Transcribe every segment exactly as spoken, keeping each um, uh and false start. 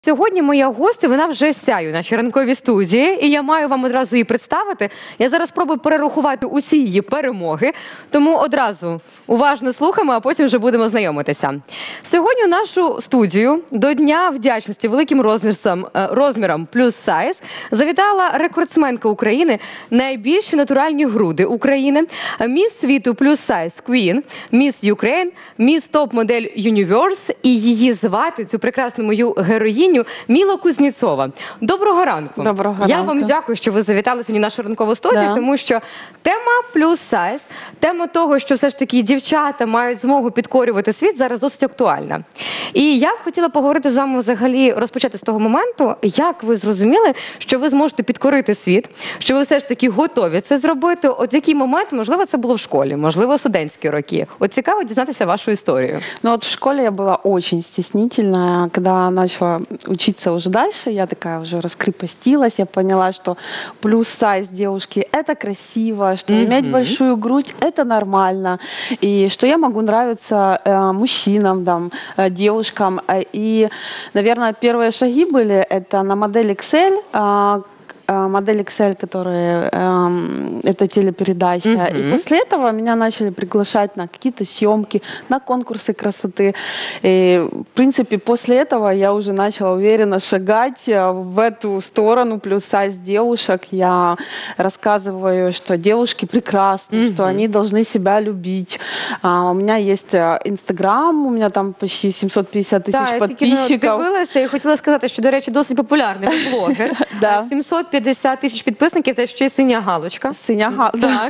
Сьогодні моя гостя, вона вже сяє у нашій ранковій студії, і я маю вам одразу її представити. Я зараз спробую перерахувати усі її перемоги, тому одразу уважно слухаємо, а потім вже будемо знайомитися. Сьогодні у нашу студію до Дня вдячності великим розміром, розміром плюс сайз завітала рекордсменка України, найбільші натуральні груди України, міс світу плюс сайз Queen, міс Юкрейн, міс топ-модель Юніверс, і її звати, цю прекрасну мою героїню, Міла Кузнєцова. Доброго ранку. Доброго Я ранку. вам дякую, що ви завітали сьогодні в нашу ранкову студію, Да. тому що тема плюс сайз, тема того, що все ж таки дівчата мають змогу підкорювати світ, зараз досить актуальна. І я б хотіла поговорити з вами взагалі, розпочати з того моменту, як ви зрозуміли, що ви зможете підкорити світ, що ви все ж таки готові це зробити. От в який момент, можливо, це було в школі, можливо, студентські роки. От цікаво дізнатися вашу історію. Ну вот в школе я была очень стеснительная. Когда начала учиться уже дальше, я такая уже раскрепостилась, я поняла, что плюс сайз девушки — это красиво, что Мгм. иметь большую грудь — это нормально, и что я могу нравиться э, мужчинам, там, э, девушкам. Э, И, наверное, первые шаги были — это на модель икс эль, а, а, модель икс эль, которая эм, это телепередача. Мгм. И после этого меня начали приглашать на какие-то съемки, на конкурсы красоты. И, в принципе, после этого я уже начала уверенно шагать э, в эту сторону плюс сайз девушек. Я рассказываю, что девушки прекрасны, что Мгм. они должны себя любить. А, у меня есть э, Инстаграм, у меня там почти семьсот пятьдесят тысяч Так, я тільки ну, подписчиков. дивилася і хотіла сказати, що, до речі, досить популярний ви блогер. Да. сімсот п'ятдесят тисяч підписників, це ще й синя галочка. Синяга. Так.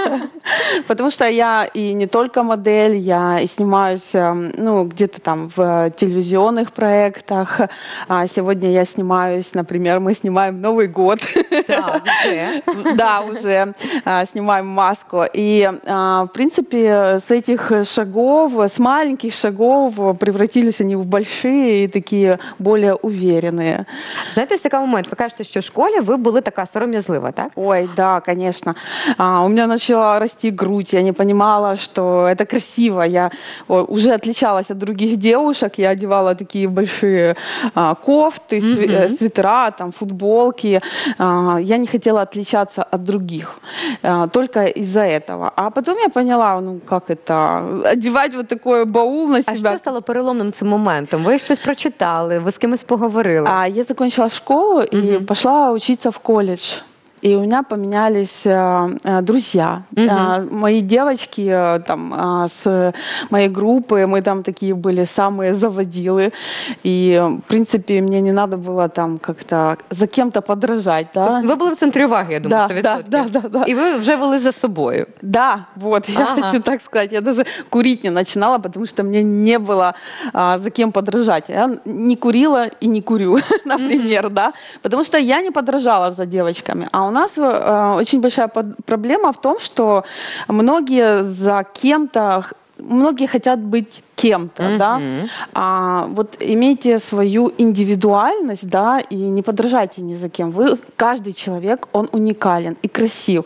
Потому что я и не только модель, я и снимаюсь, эм, ну, где-то там в э, телевизионных проектах. А сегодня я снимаюсь, например, мы снимаем Новый год. Так, вже. Да, уже а, снимаем маску. И, а, в принципе, с этих шагов, с маленьких шагов превратились они в большие и такие более уверенные. Знаєте, ось такий момент. Ви кажете, що в школі ви були така сором'язлива, так? Ой, да, конечно. А, у меня начала расти грудь, я не понимала, что это красиво. Я о, уже отличалась от других девушек, я одевала такие большие а, кофты, сви- э, Мгм. свитера, там, футболки. А, я не хотела отличаться от других, а, только из-за этого. А потом я поняла, ну, как это, одевать вот такой баул на А себя. що стало переломним цим моментом? Ви щось прочитали, ви з кимось поговорили? А, я закончила школу и Мгм. пошла учиться в колледж. И у меня поменялись э, э, друзья. Мгм. А, мои девочки э, там, а, с моей группы, мы там такие были самые заводилы. И, в принципе, мне не надо было там как-то за кем-то подражать. Да, Ви були в центрі уваги, я думаю, да, сто да, відсотків. да, да, да. І ви вже вели за собою. Да, вот, я Ага. хочу так сказать. Я даже курить не начинала, потому что мне не было а, за кем подражать. Я не курила и не курю, например, да, потому что я не подражала за девочками. А у нас э, очень большая под- проблема в том, что многие за кем-то, х- многие хотят быть кем-то, да. Мгм. А, вот имейте свою индивидуальность, да, и не подражайте ни за кем. Вы, каждый человек, он уникален и красив.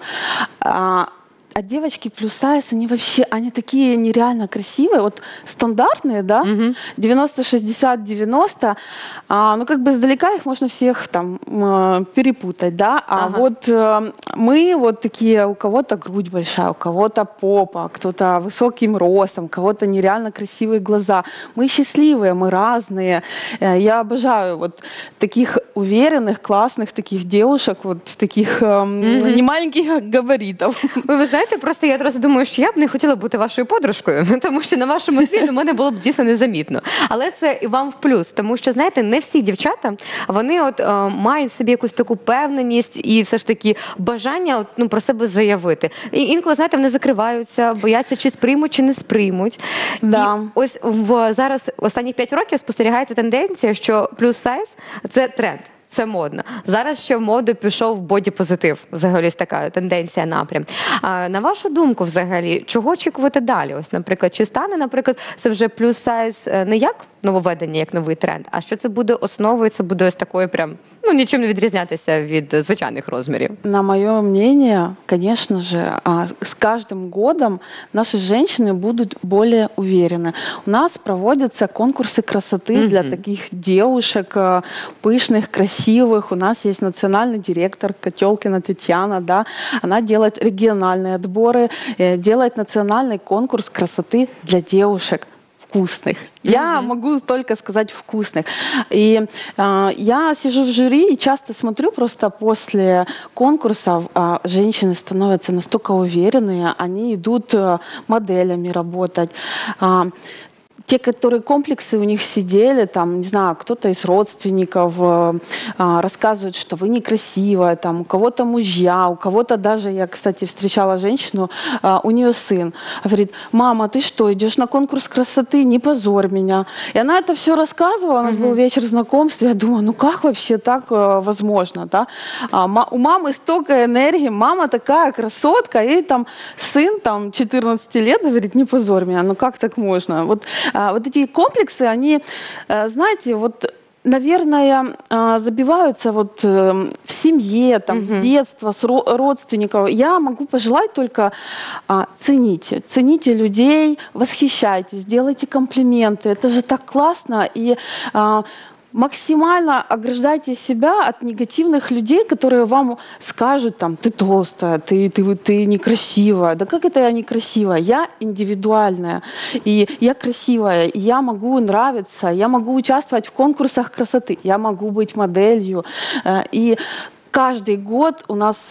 А, а девочки плюс сайз, они вообще, они такие нереально красивые, вот стандартные, да, Мгм. девяносто шестьдесят девяносто, а, ну как бы издалека их можно всех там м, перепутать, да, а Ага. вот э, мы вот такие, у кого-то грудь большая, у кого-то попа, кто-то высоким ростом, у кого-то нереально красивые глаза. Мы счастливые, мы разные. Э, Я обожаю вот таких уверенных, классных таких девушек, вот таких эм, Мгм. не маленьких габаритов. Ви, ви знаєте, просто я одразу думаю, що я б не хотіла бути вашою подружкою, тому що на вашому тлі до мене було б дійсно незамітно. Але це і вам в плюс, тому що, знаєте, не всі дівчата, вони от е, мають в собі якусь таку певненість і все ж таки бажання от, ну, про себе заявити. І інколи, знаєте, вони закриваються, бояться, чи сприймуть, чи не сприймуть. Да. І ось в зараз останні п'ять років спостерігається тенденція, що плюс сайз – це тренд. Це модно. Зараз ще в моду пішов боді-позитив. Взагалі ось така тенденція, напрям. А на вашу думку, взагалі, чого очікувати далі? Ось, наприклад, чи стане, наприклад, це вже плюс сайз не як нововведення, як новий тренд, а що це буде основою, це буде ось такою прям, ну, нічим не відрізнятися від звичайних розмірів? На мое мнение, конечно же, а, с каждым годом наши женщины будут более уверены. У нас проводятся конкурсы красоты Мгм. для таких девушек а, пышных, красивых. У нас есть национальный директор Котелкина Татьяна, да, она делает региональные отборы, э, делает национальный конкурс красоты для девушек вкусных. Я Мгм. могу только сказать вкусных. И э, я сижу в жюри и часто смотрю, просто после конкурсов э, женщины становятся настолько уверенные, они идут э, моделями работать. А, те, которые комплексы у них сидели, там, не знаю, кто-то из родственников э, а, рассказывает, что вы некрасивая, там, у кого-то мужья, у кого-то даже, я, кстати, встречала женщину, а, у нее сын, говорит: мама, ты что, идешь на конкурс красоты, не позорь меня. И она это все рассказывала, у нас был вечер знакомств, я думаю, ну как вообще так э, возможно, да? А, ма- у мамы столько энергии, мама такая красотка, и там сын, там, четырнадцать лет, говорит, не позорь меня, ну как так можно? Вот, а, вот эти комплексы, они, э, знаете, вот, наверное, а, забиваются вот э, в семье, там, с Мгм. детства, с ро- родственников. Я могу пожелать только а, цените, цените людей, восхищайтесь, делайте комплименты. Это же так классно. И а, максимально ограждайте себя от негативных людей, которые вам скажут, там, ты толстая, ты, ты, ты некрасивая. Да как это я некрасивая? Я индивидуальная, и я красивая, и я могу нравиться, я могу участвовать в конкурсах красоты, я могу быть моделью. Э, И каждый год у нас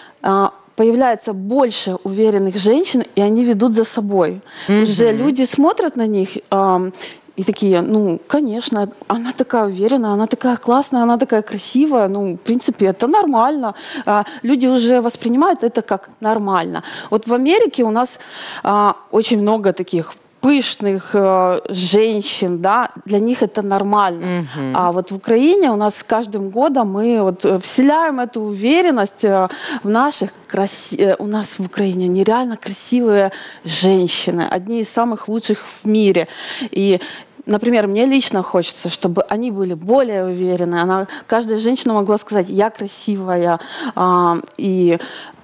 а, появляется больше уверенных женщин, и они ведут за собой. Уже Мгм. люди смотрят на них ам, и такие, ну, конечно, она такая уверенная, она такая классная, она такая красивая. Ну, в принципе, это нормально. А, люди уже воспринимают это как нормально. Вот в Америке у нас а, очень много таких пышных э, женщин, да, для них это нормально. Мгм. А вот в Украине у нас с каждым годом мы вот э, вселяем эту уверенность э, в наших краси... э, у нас в Украине нереально красивые женщины, одни из самых лучших в мире. И например, мне лично хочется, чтобы они были более уверены. Она, каждая женщина могла сказать: я красивая, а, и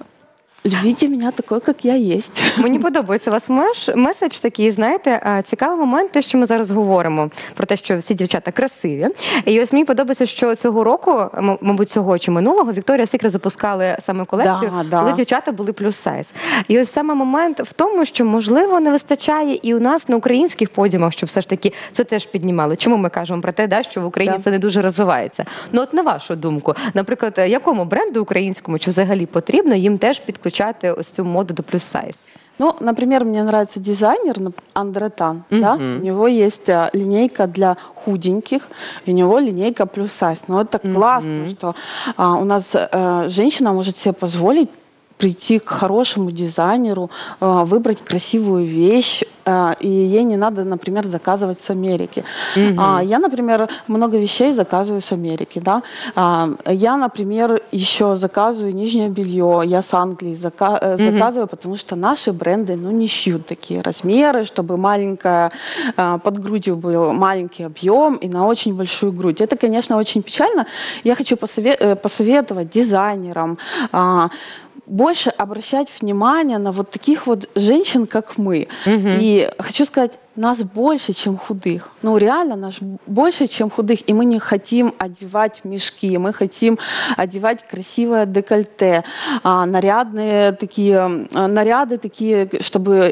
любите меня такой, как я есть. Мені подобається у вас меш, меседж такий, знаєте, а, цікавий момент, те, що ми зараз говоримо про те, що всі дівчата красиві. І ось мені подобається, що цього року, м- мабуть, цього чи минулого, Вікторія Сікрет запускали саме колекцію, Да, да. коли дівчата були плюс сайз. І ось саме момент в тому, що, можливо, не вистачає і у нас на українських подіумах, щоб все ж таки це теж піднімали. Чому ми кажемо про те, да, що в Україні Да. це не дуже розвивається? Ну от на вашу думку, наприклад, якому бренду українському чи взагалі потрібно їм теж підключати ось цю моду до плюс сайз? Ну, например, мне нравится дизайнер нап- Андретан. Да? Мгм. У него есть а, линейка для худеньких, и у него линейка плюс сайз. Но это Мгм. классно, что а, у нас э, женщина может себе позволить прийти к хорошему дизайнеру, а, выбрать красивую вещь, а, и ей не надо, например, заказывать с Америки. Мгм. А, Я, например, много вещей заказываю с Америки. Да? А, Я, например, еще заказываю нижнее белье. Я с Англии зака- э, Мгм. заказываю, потому что наши бренды, ну, не шьют такие размеры, чтобы маленькая а, под грудью был маленький объем и на очень большую грудь. Это, конечно, очень печально. Я хочу посове- э, посоветовать дизайнерам а, больше обращать внимание на вот таких вот женщин, как мы. Мгм. И хочу сказать, нас больше, чем худых. Ну, реально, нас больше, чем худых. И мы не хотим одевать мешки, мы хотим одевать красивое декольте, а, нарядные такие, а, наряды такие, чтобы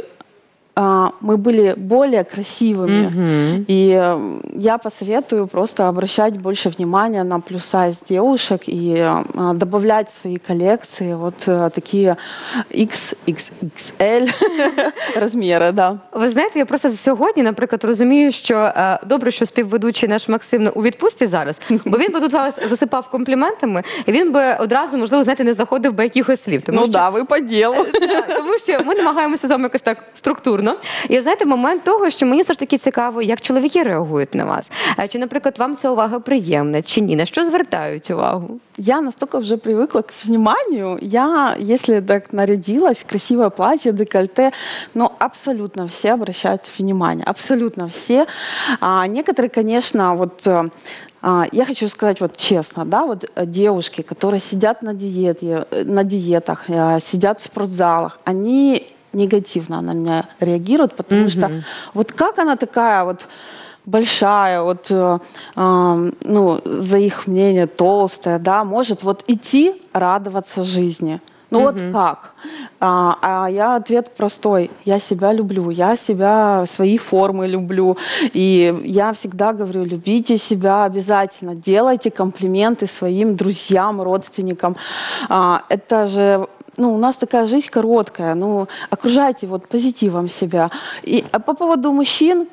а, мы были более красивыми. Мгм. И э, я посоветую просто обращать больше внимания на плюс-сайз девушек и э, добавлять в свои коллекции вот э, такие икс ікс ікс ель размеры, да. Ви знаєте, я просто сьогодні, наприклад, розумію, що е, добре, що співведучий наш Максим у відпустці зараз, бо він би тут вас засипав компліментами, і він би одразу, можливо, знаєте, не заходив би якихось слів. Тому Ну що, да, вы по делу. Так, тому що ми намагаємося з вами якось так структурно безумовно. І знаєте, момент того, що мені все ж таки цікаво, як чоловіки реагують на вас. Е, Чи, наприклад, вам ця увага приємна, чи ні? На що звертають увагу? Я настолько уже привыкла к вниманию. Я, если так нарядилась, красивое платье, декольте, но абсолютно все обращают внимание. Абсолютно все. А некоторые, конечно, вот а, я хочу сказать вот честно, да, вот э, девушки, которые сидят на диете, э, на диетах, э, сидят в спортзалах, они негативно на меня реагируют, потому Мгм. что вот как она такая вот большая, вот, э, э, ну, за их мнение толстая, да, может вот идти радоваться жизни. Ну вот Мгм. как? А, а я ответ простой. Я себя люблю, я себя, свои формы люблю. И я всегда говорю, любите себя обязательно, делайте комплименты своим друзьям, родственникам. А, это же ну, у нас такая жизнь короткая, ну, окружайте вот позитивом себя. И а по поводу мужчин,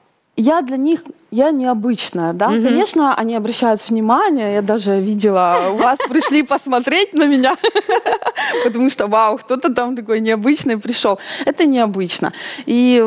я для них, я необычная, да, Мгм. конечно, они обращают внимание, я даже видела, у вас пришли посмотреть на меня, потому что, вау, кто-то там такой необычный пришел. Это необычно. И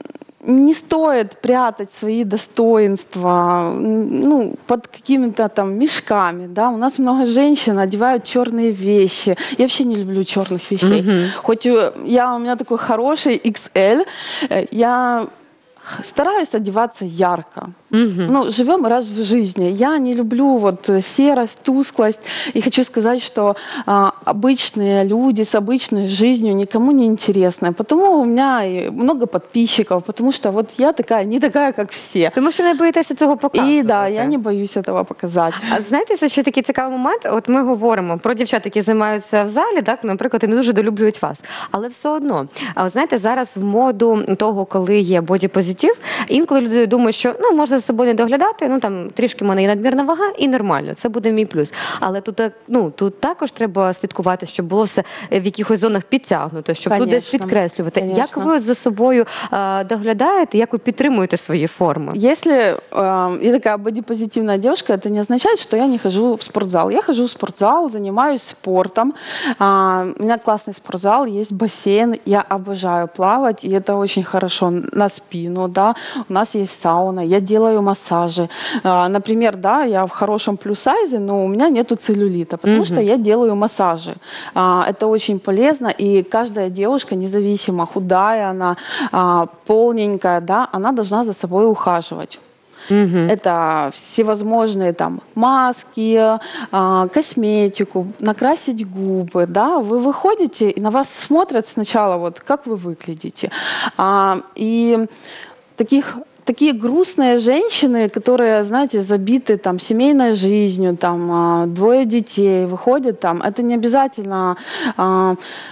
не стоит прятать свои достоинства, ну, под какими-то там мешками, да. У нас много женщин одевают черные вещи. Я вообще не люблю черных вещей. Мгм. Хоть э, я, у меня такой хороший икс эль, э, я стараюсь одеваться ярко. Мгм. Ну, живем раз в жизни. Я не люблю вот э, серость, тусклость. И хочу сказать, что а, обычные люди с обычной жизнью никому не интересны. Потому у меня и много подписчиков, потому что вот я такая, не такая, как все. Тому що не боїтеся цього показувати. И да, я не боюсь этого показать. А знаєте, ще такий цікавий момент? От ми говоримо про дівчат, які займаються в залі, так, наприклад, і не дуже долюблюють вас. Але все одно, а от знаєте, зараз в моду того, коли є бодіпозитив, інколи люди думають, що ну можна за собою не доглядати, ну там трішки в мене є надмірна вага, і нормально, це буде мій плюс. Але тут так, ну тут також треба слідкувати, щоб було все в якихось зонах підтягнуто, щоб тут десь Конечно, підкреслювати. Як конечно. ви от за собою е, доглядаєте, як ви підтримуєте свої форми? Если э, я такая бодипозитивная девушка, это не означает, что я не хожу в спортзал. Я хожу в спортзал, занимаюсь спортом. А, у меня классный спортзал, есть бассейн. Я обожаю плавать, и это очень хорошо на спину, да. У нас есть сауна, я делаю массажи. А, например, да, я в хорошем плюс-сайзе, но у меня нету целлюлита, потому Мгм. что я делаю массажи. А, это очень полезно, и каждая девушка, независимо, худая она, а, полненькая, да, она должна за собой ухаживать. Мгм. Это всевозможные там маски, а, косметику, накрасить губы, да. Вы выходите, и на вас смотрят сначала, вот как вы выглядите. А, и таких такие грустные женщины, которые, знаете, забиты там семейной жизнью, там а, двое детей, выходят там, это не обязательно а,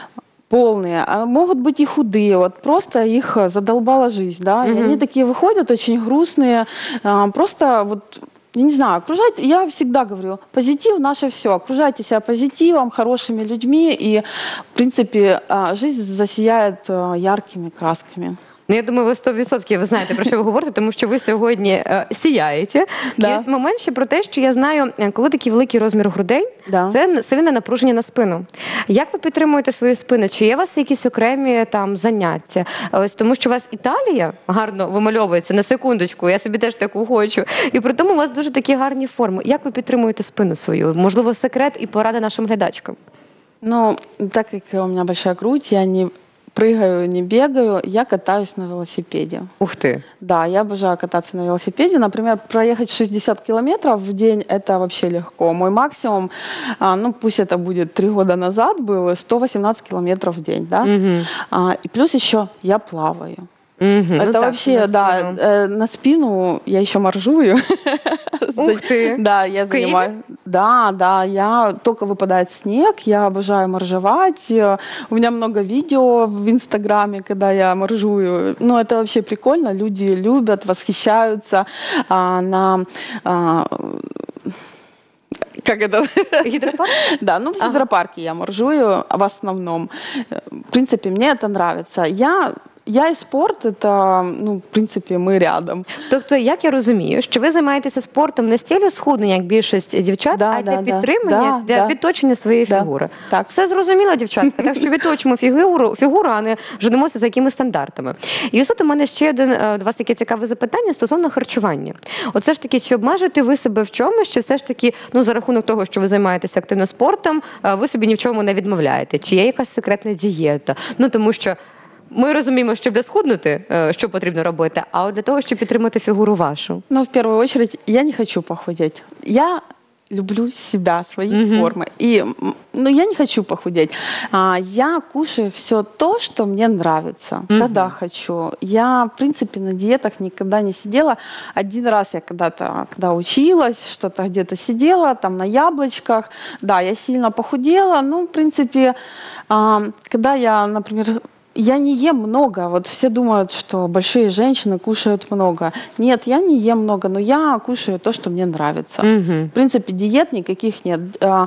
полные, а могут быть и худые, вот просто их э, задолбала жизнь, да, и Мгм. они такие выходят очень грустные, а, просто вот я не знаю, окружать, я всегда говорю, позитив наше все, окружайте себя позитивом, хорошими людьми, и, в принципе, а, жизнь засияет а, яркими красками. Ну, я думаю, ви сто відсотків ви знаєте, про що ви говорите, тому що ви сьогодні е, сіяєте. Да. Є момент ще про те, що я знаю, е, коли такий великий розмір грудей, Да. це н- сильне напруження на спину. Як ви підтримуєте свою спину? Чи є у вас якісь окремі там заняття? Ось тому, що у вас Італія гарно вимальовується на секундочку, я собі теж таку хочу. І при тому у вас дуже такі гарні форми. Як ви підтримуєте спину свою? Можливо, секрет і порада нашим глядачкам? Ну, так как у меня большая грудь, я не прыгаю, не бегаю, я катаюсь на велосипеде. Ух ти. Да, я обожаю кататься на велосипеде. Например, проехать шестьдесят километров в день – это вообще легко. Мой максимум, а, ну пусть это будет три года назад, был сто восемнадцать километров в день, да. Угу. А, и плюс еще я плаваю. Угу. Это вообще, да, э, на спину я еще моржую. Ух ты. Да, я В Киеве? занимаюсь. Да, да, я только выпадает снег, я обожаю моржевать. Э, У меня много видео в Инстаграме, когда я моржую. Ну, это вообще прикольно. Люди любят, восхищаются а, на а, как это? Гідропарк? Да, ну в Ага. гидропарке я моржую в основном. Э, В принципе, мне это нравится. Я я и спорт, это, ну, в принципе, мы рядом. Тобто, як я розумію, що ви займаєтеся спортом не з цілею схуднення, як більшість дівчат, Да, а для да, да. підтримання, Да, для да. відточення своєї Да. фігури. Так. Все зрозуміло, дівчатка. Так що відточимо фігуру, фігуру, а не женимося за якими стандартами. І ось тут у мене ще один е, до вас таке цікаве запитання стосовно харчування. Оце ж таки, чи обмежуєте ви себе в чомусь, чи все ж таки, ну, за рахунок того, що ви займаєтеся активно спортом, е, ви собі ні в чому не відмовляєте? Чи є якась секретна дієта? Ну, тому що ми розуміємо, що для схуднути, е, що потрібно робити, а от для того, щоб підтримати фігуру вашу. Но в первую очередь я не хочу похудеть. Я люблю себя, свои Мгм. формы. И, м, ну, я не хочу похудеть. А, я кушаю все то, что мне нравится, Мгм. когда хочу. Я, в принципе, на диетах никогда не сидела. Один раз я когда-то, когда училась, что-то где-то сидела, там на яблочках. Да, я сильно похудела. Ну, в принципе, а, когда я, например, я не ем много. Вот все думают, что большие женщины кушают много. Нет, я не ем много, но я кушаю то, что мне нравится. Угу. В принципе, диет никаких нет. А,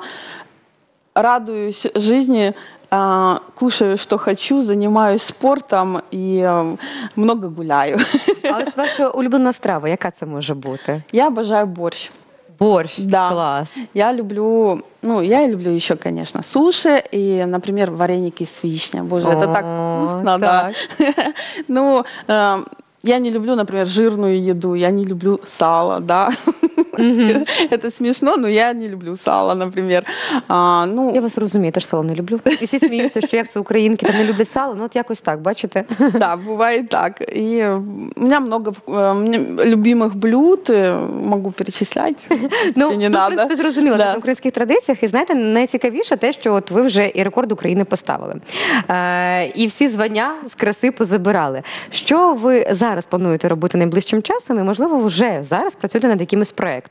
Радуюсь жизни, а, кушаю, что хочу, занимаюсь спортом и а, много гуляю. А ось ваша улюблена страва, яка це може бути? Я обожаю борщ. Борщ. Да. Клас. Я люблю, ну, я люблю еще, конечно, суши и, например, вареники с вишней. Боже, это так О, вкусно, так. да. Ну, э, я не люблю, например, жирную еду, я не люблю сало, да. Мгм. Это смешно, но я не люблю сало, например. А, Я ну, вас розумію, теж сало не люблю. І всі сміються, що як це українки там не люблять сало, ну от якось так, бачите? да, бывает так. И у меня много э, мне любимых блюд, э, могу перечислять, если Ну, не тут, в надо. принципі, зрозуміло, Да. на українських традиціях. І знаєте, найцікавіше те, що от ви вже і рекорд України поставили. Е, і всі звання з краси позабирали. Що ви зараз плануєте робити найближчим часом? І, можливо, вже зараз працюєте над якимось проєктом?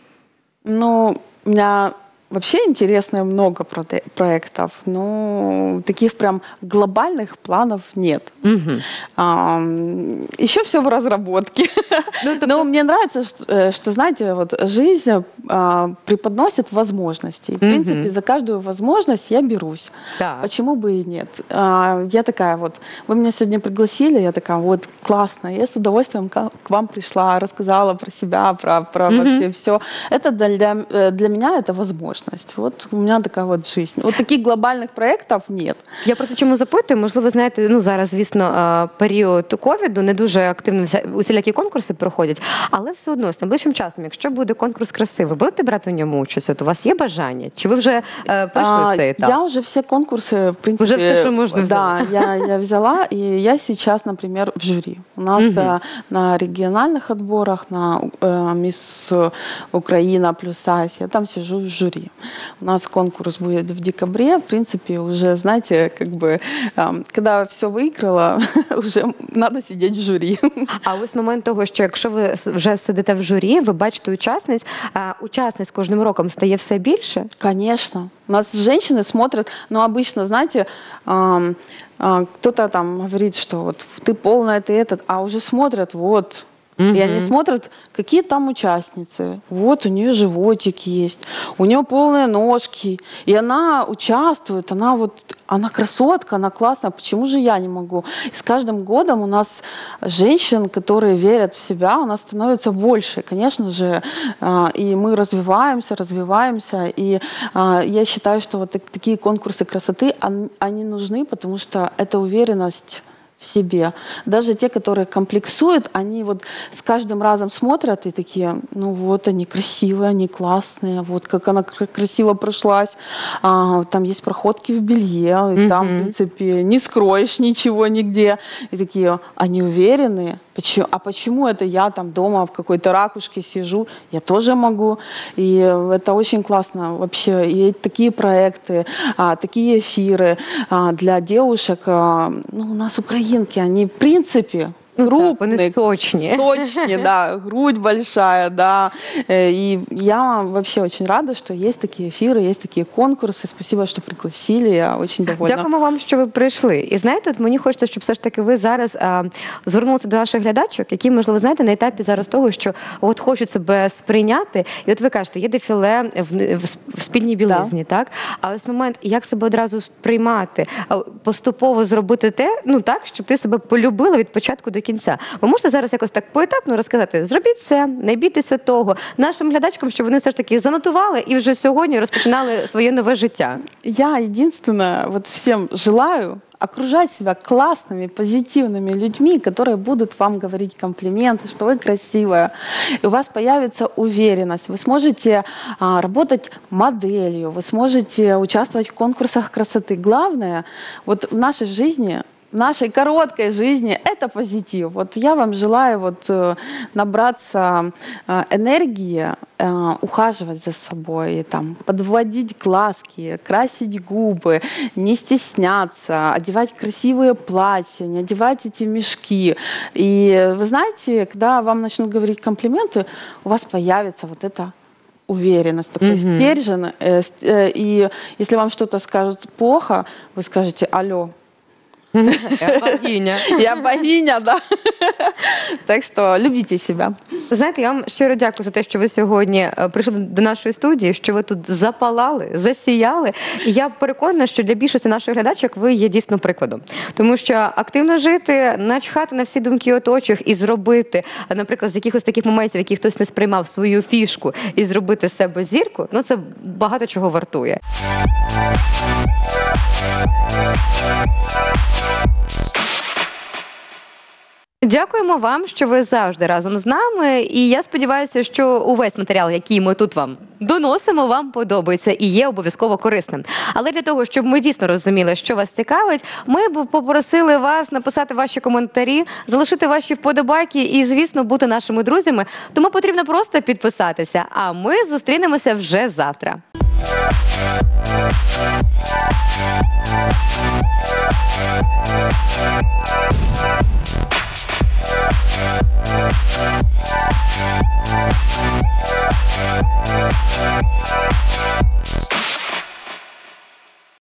Ну, у меня вообще интересно много проте- проектов, но таких прям глобальных планов нет. Угу. Еще все в разработке. Ну, тобто, Но мне нравится, что, э, что, знаете, вот жизнь а, преподносит возможности. И, в Мгм. принципе, за каждую возможность я берусь. так. Почему бы и нет? А, Я такая вот, вы меня сегодня пригласили, я такая вот классно, я с удовольствием ка- к вам пришла, рассказала про себя, про, про Мгм. вообще все. Это для, э, для меня это возможность. Вот у меня такая вот жизнь. Вот таких глобальных проектов нет. Я просто чому запитую, можливо, знаєте, ну зараз, звісно, е, період ковіду, не дуже активно вся- усілякі конкурси проходять, але все одно з найближчим часом, якщо буде конкурс краси, ви будете брати у ньому участь? От у вас є бажання? Чи ви вже е, пройшли А, цей етап? Я уже все конкурсы, в принципе, Уже всё, что можно, да, я, я взяла, и я сейчас, например, в жюри. У нас Мгм. э, на региональных отборах, на э, Мисс Украина плюс Азия, я там сижу в жюри. У нас конкурс будет в декабре, в принципе, уже, знаете, как бы, э, когда все выиграла, уже надо сидеть в жюри. А ось момент того, що якщо ви с- вже сидите в журі, ви бачите учасниць, а учасниць кожним роком стає все більше. Конечно. У нас женщины смотрят, но обычно, знаете, ам, а, кто-то там говорит, что вот ты полная, ты этот, а уже смотрят, вот. И они Мгм. смотрят, какие там участницы. Вот у нее животик есть, у нее полные ножки. И она участвует, она вот, она красотка, она классная. Почему же я не могу? И с каждым годом у нас женщин, которые верят в себя, у нас становится больше. Конечно же, а, и мы развиваемся, развиваемся. И а, я считаю, что вот так- такие конкурсы красоты, он- они нужны, потому что это уверенность в себе. Даже те, которые комплексуют, они вот с каждым разом смотрят и такие, ну вот они красивые, они классные, вот как она кра- красиво прошлась. А, там есть проходки в белье, и там, в Мгм. принципе, не скроешь ничего нигде. И такие, они уверены. Почему, а почему это я там дома в какой-то ракушке сижу? Я тоже могу. И это очень классно вообще. И такие проекты, а, такие эфиры а, для девушек. а, ну, у нас украинки, они в принципе Ну, так, крупный, вони сочні. сочные, да, грудь большая, да. Э, И я вообще очень рада, что есть такие эфиры, есть такие конкурсы. Спасибо, что пригласили, я очень довольна. Дякуємо вам, що ви прийшли. І знаєте, от мені хочеться, щоб все ж таки ви зараз а, звернулися до наших глядачок, які, можливо, знаєте, на етапі зараз того, що от хочуть себе сприйняти. І от ви кажете, є дефіле в, в, в спідній білизні, так? А ось момент, як себе одразу сприймати, а, поступово зробити те, ну так, щоб ти себе полюбила від початку до кінця. Ви можете зараз якось так поетапно розказати, зробіть це, не бійтеся того, нашим глядачкам, щоб вони все ж таки занотували і вже сьогодні розпочинали своє нове життя. Я единственное вот всем желаю окружать себя классными, позитивными людьми, которые будут вам говорить комплименты, что вы красивая, и у вас появится уверенность, вы сможете а, работать моделью, вы сможете участвовать в конкурсах красоты. Главное, вот в нашей жизни, в нашей короткой жизни это позитив. Вот я вам желаю вот э, набраться э, энергии, э, ухаживать за собой, там, подводить глазки, красить губы, не стесняться, одевать красивые платья, не одевать эти мешки. И вы знаете, когда вам начнут говорить комплименты, у вас появится вот это уверенность, такой Мгм. стержень. Э, ст- э, и если вам что-то скажут плохо, вы скажете «Алло, Я богиня. я богиня, да». Так что любите себя. Ви знаєте, я вам щиро дякую за те, що ви сьогодні е, прийшли до нашої студії, що ви тут запалали, засіяли. І я переконана, що для більшості наших глядачок ви є дійсно прикладом. Тому що активно жити, начхати на всі думки оточих і зробити, а, наприклад, з якихось таких моментів, які хтось не сприймав свою фішку, і зробити з себе зірку, ну це багато чого вартує. Дякуємо вам, що ви завжди разом з нами. І я сподіваюся, що увесь матеріал, який ми тут вам доносимо, вам подобається і є обов'язково корисним. Але для того, щоб ми дійсно розуміли, що вас цікавить, ми б попросили вас написати ваші коментарі, залишити ваші вподобайки і, звісно, бути нашими друзями. Тому потрібно просто підписатися. А ми зустрінемося вже завтра.